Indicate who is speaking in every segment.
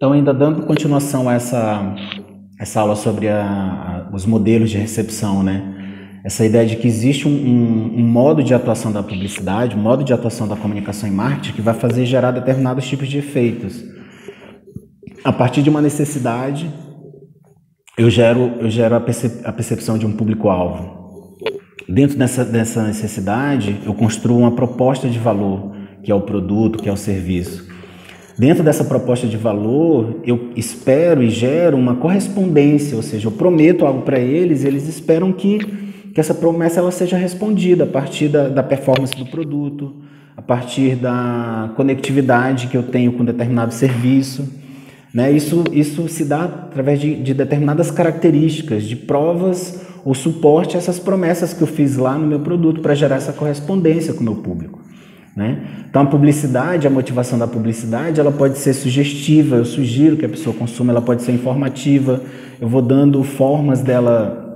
Speaker 1: Então, ainda dando continuação a essa aula sobre os modelos de recepção, né? Essa ideia de que existe um modo de atuação da publicidade, um modo de atuação da comunicação e marketing que vai fazer gerar determinados tipos de efeitos. A partir de uma necessidade, eu gero a percepção de um público-alvo. Dentro dessa necessidade, eu construo uma proposta de valor, que é o produto, que é o serviço. Dentro dessa proposta de valor, eu espero e gero uma correspondência, ou seja, eu prometo algo para eles, eles esperam que essa promessa ela seja respondida a partir da performance do produto, a partir da conectividade que eu tenho com determinado serviço. Né? Isso se dá através de determinadas características, de provas ou suporte a essas promessas que eu fiz lá no meu produto para gerar essa correspondência com o meu público. Né? Então a publicidade, a motivação da publicidade, ela pode ser sugestiva, eu sugiro que a pessoa consuma, ela pode ser informativa, eu vou dando formas dela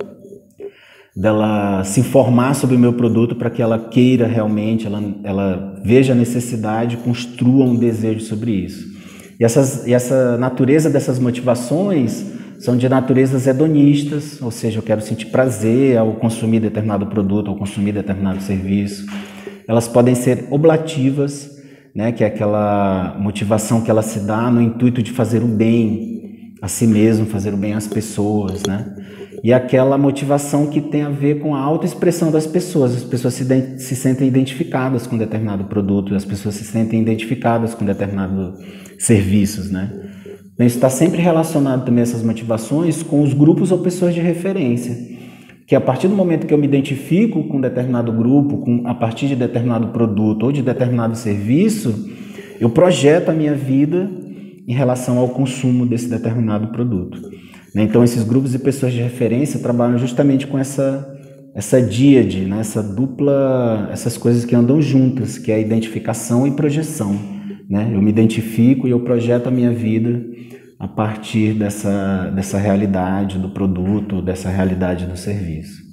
Speaker 1: se informar sobre o meu produto para que ela queira realmente, ela veja a necessidade, construa um desejo sobre isso. E essa natureza dessas motivações são de naturezas hedonistas, ou seja, eu quero sentir prazer ao consumir determinado produto, ao consumir determinado serviço. Elas podem ser oblativas, né, que é aquela motivação que ela se dá no intuito de fazer o bem a si mesmo, fazer o bem às pessoas, né? E aquela motivação que tem a ver com a autoexpressão das pessoas. As pessoas se sentem identificadas com determinado produto, as pessoas se sentem identificadas com determinados serviços, né? Então, isso está sempre relacionado também, essas motivações, com os grupos ou pessoas de referência. Que a partir do momento que eu me identifico com determinado grupo, a partir de determinado produto ou de determinado serviço, eu projeto a minha vida em relação ao consumo desse determinado produto. Então, esses grupos e pessoas de referência trabalham justamente com essa díade, né? Essas coisas que andam juntas, que é a identificação e projeção. Né? Eu me identifico e eu projeto a minha vida a partir dessa realidade do produto, dessa realidade do serviço.